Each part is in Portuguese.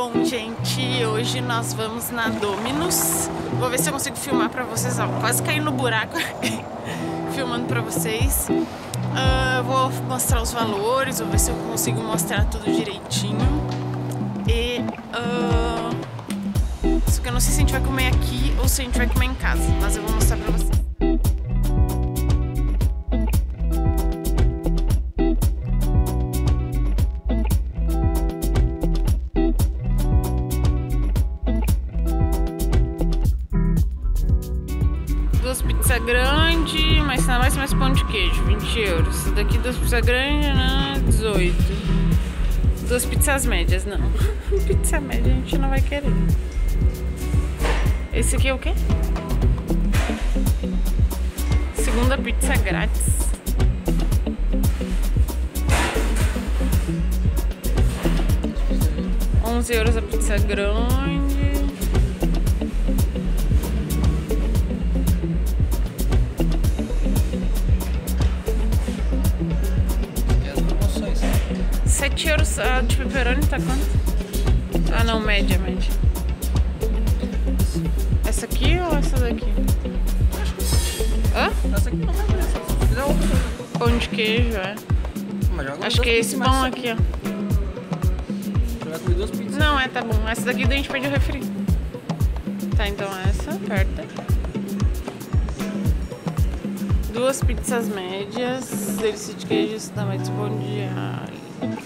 Bom, gente, hoje nós vamos na Domino's. Vou ver se eu consigo filmar pra vocês, ó. Quase caí no buraco filmando pra vocês. Vou mostrar os valores, vou ver se eu consigo mostrar tudo direitinho. Só que eu não sei se a gente vai comer aqui ou se a gente vai comer em casa, mas eu vou mostrar pra vocês. Duas pizzas grandes, mas não vai ser mais pão de queijo, 20 euros. Esse daqui, duas pizzas grandes, né? 18. Duas pizzas médias, não. Pizza média a gente não vai querer. Esse aqui é o quê? Segunda pizza grátis. €11 a pizza grande. €7 a de pepperoni tá quanto? Ah não, média. Essa aqui ou essa daqui? Hã? Essa aqui não vai ver, se fizer outra. Pão de queijo, é. Acho que é esse pão aqui, ó. Você vai comer duas pizzas? Não, tá bom. Essa daqui daí a gente pede o refri. Tá, então essa, aperta. Duas pizzas médias, delícia de queijo, também de pão de alho.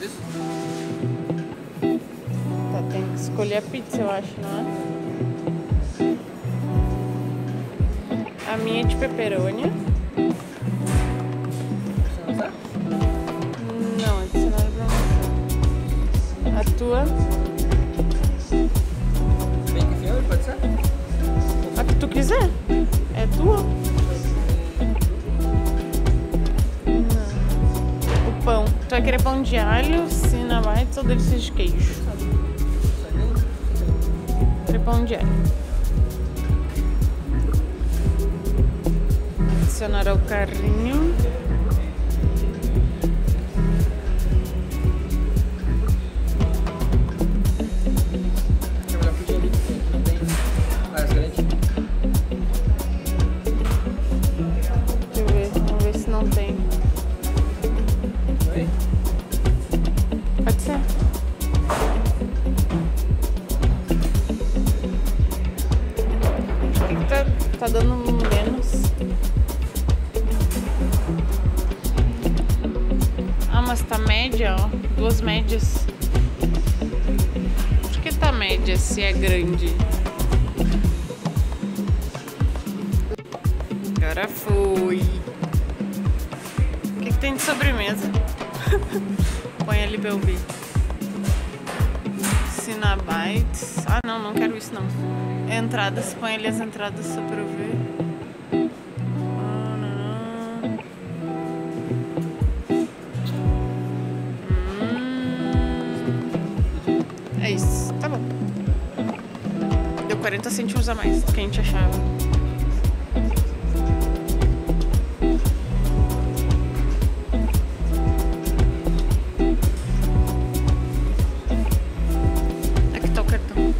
Tá, tem que escolher a pizza, eu acho, não é? A minha é de pepperoni. Não, adicionar pra você. A tua? Bacon fiambre, pode ser? A que tu quiser. É tua. Não. O pão. Tu vai querer pão de alho, Cinnabons ou delícia de queijo? Querer pão de alho. Adicionar ao carrinho. Quer olhar pro dia ali que não tem várias grandes? Deixa eu ver, vamos ver se não tem. Oi? Pode ser. Acho que tá dando menos. Ah, mas tá média, ó. Duas médias. Acho que tá média se é grande. Agora foi. O que tem de sobremesa? Põe ali pra eu ver. Cinnabons. Ah, não quero isso não. Entradas, põe ali as entradas só pra eu ver. É isso, tá bom. Deu 40 cêntimos a mais do que a gente achava. Aqui tá o cartão.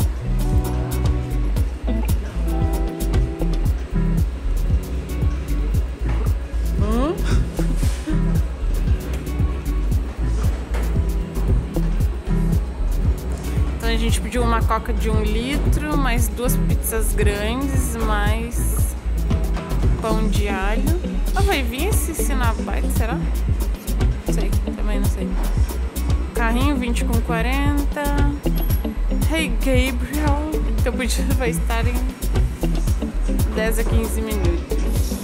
A gente pediu uma coca de 1 litro, mais duas pizzas grandes, mais pão de alho. Ah, vai vir esse Cinnabons, será? Não sei, também não sei. Carrinho 20 com 40. Hey Gabriel. Teu pedido vai estar em 10 a 15 minutos.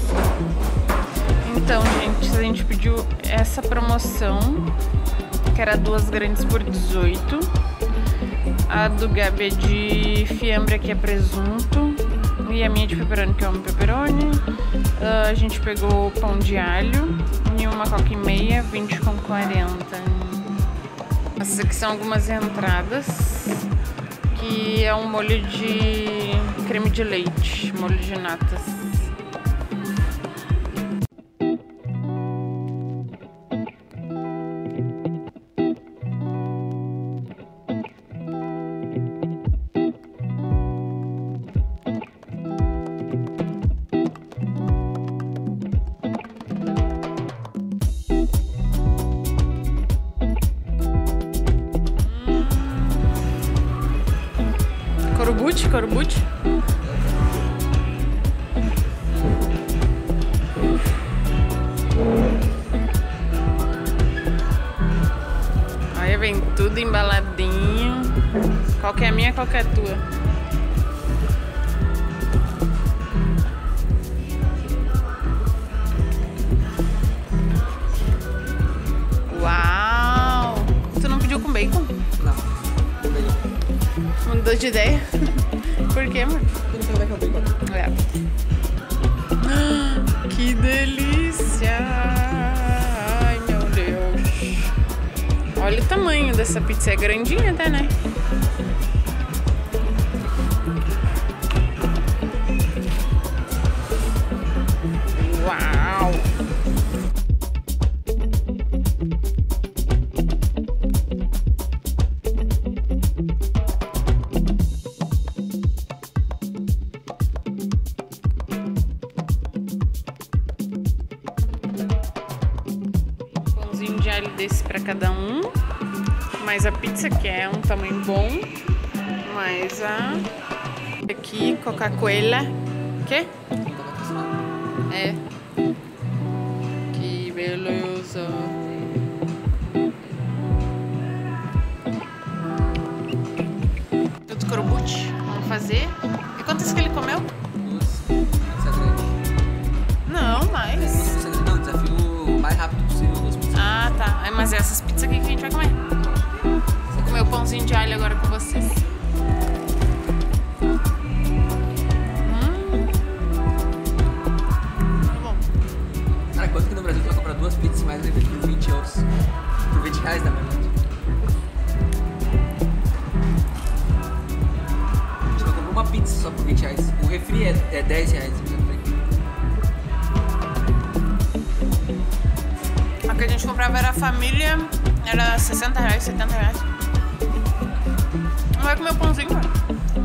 Então, gente, a gente pediu essa promoção, que era duas grandes por 18. A do Gabi é de fiambre, aqui é presunto. E a minha é de pepperoni, que eu amo pepperoni. A gente pegou pão de alho e uma coca e meia, 20 com 40. Essas aqui são algumas entradas, que é um molho de creme de leite, molho de natas. Corbucci, Corbucci. Aí vem tudo embaladinho. Qual que é a minha, qual que é a tua? Uau! Tu não pediu com bacon? Não, com bacon. Mudou de ideia? Por quê, mano? Porque não tem bacon. É. Que delícia! Ai, meu Deus. Olha o tamanho dessa pizza. É grandinha até, né? Uau! Pãozinho de alho desse pra cada um. Mais a pizza, que é um tamanho bom. Mais a... Aqui, Coca-Cola. O quê? É. Que beleza. Tudo Corbucci. Vamos fazer. E quantas que ele comeu? 2. Pizza grande. Não, mais. Pizza grande. Não, desafio o mais rápido possível. 2 pizzas. Ah, tá. É, mas essas pizzas aqui que a gente vai comer. Vou comer o pãozinho de alho agora com vocês. Cara, quanto que no Brasil tu vai comprar 2 pizzas mais leve por 20 euros? Por 20 reais, na verdade. A gente vai comprar uma pizza só por 20 reais. O refri é 10 reais. A que a gente comprava era a família, era 60 reais, 70 reais. Não vai comer o pãozinho, velho.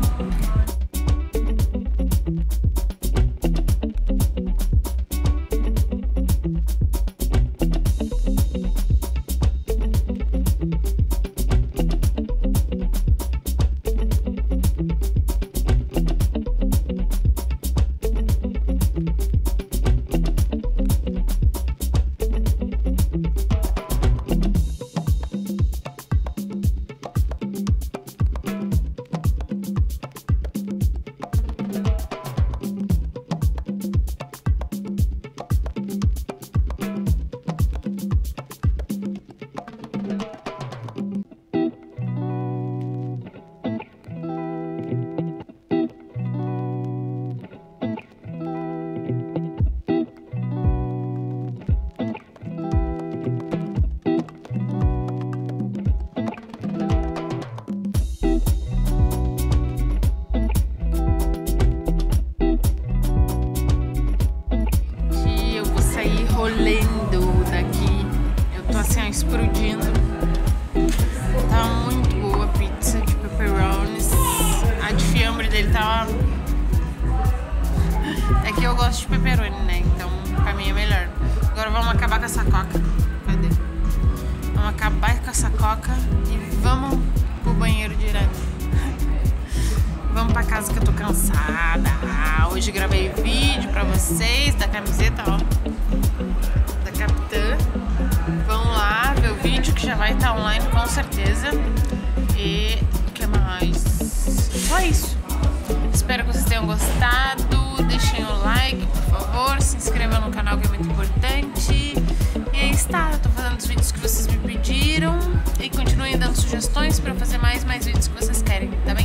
Rolando daqui. Eu tô assim, ó, explodindo. Tá muito boa a pizza de pepperonis. A de fiambre dele tá... É que eu gosto de pepperoni, né? Então pra mim é melhor. Agora vamos acabar com essa coca. Cadê? Vamos acabar com essa coca e vamos pro banheiro direto. Vamos pra casa que eu tô cansada. Hoje gravei vídeo pra vocês da camiseta, ó, da Capitã. Vão lá ver o vídeo que já vai estar online com certeza. E o que mais? Só isso. Espero que vocês tenham gostado. Deixem o like, por favor. Se inscrevam no canal, que é muito importante. E aí está, eu tô fazendo os vídeos que vocês me pediram. E continuem dando sugestões pra eu fazer mais vídeos que vocês querem, tá bem?